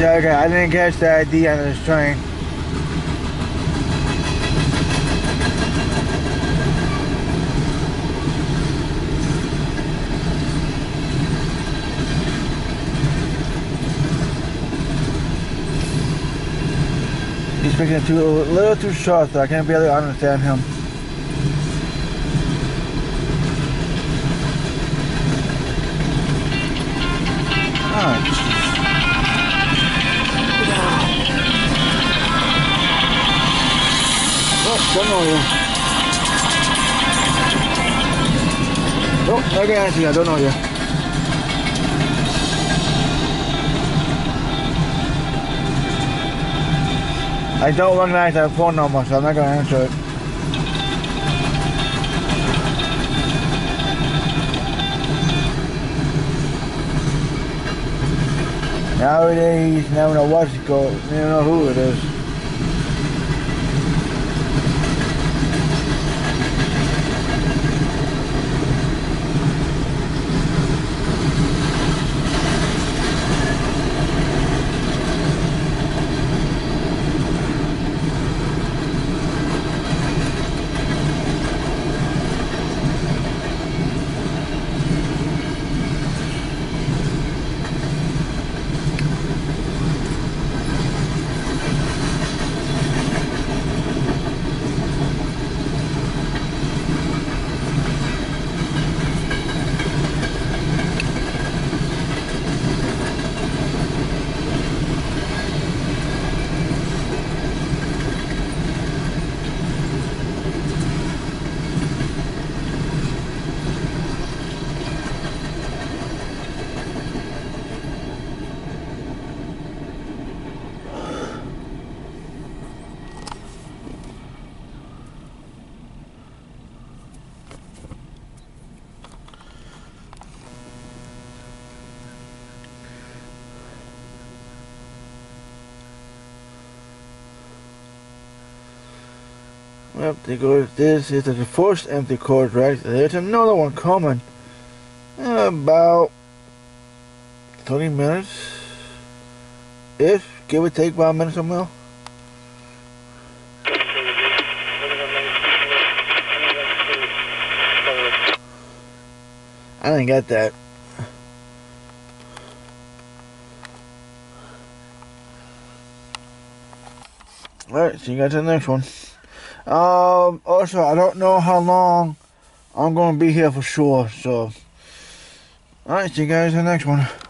Okay, I didn't catch the ID on this train. He's speaking a little too short, so I can't barely understand him. Oh, don't know you. Oh, I can answer you. I don't know you. I don't recognize that phone number, so I'm not going to answer it. Nowadays, never know what's it called, you never know who it is. Well, this is the first empty court, right? There's another one coming. About 30 minutes. If, give or take 5 minutes or more. I didn't get that. Alright, see you guys in the next one. Also, I don't know how long I'm going to be here for sure, so. Alright, see you guys in the next one.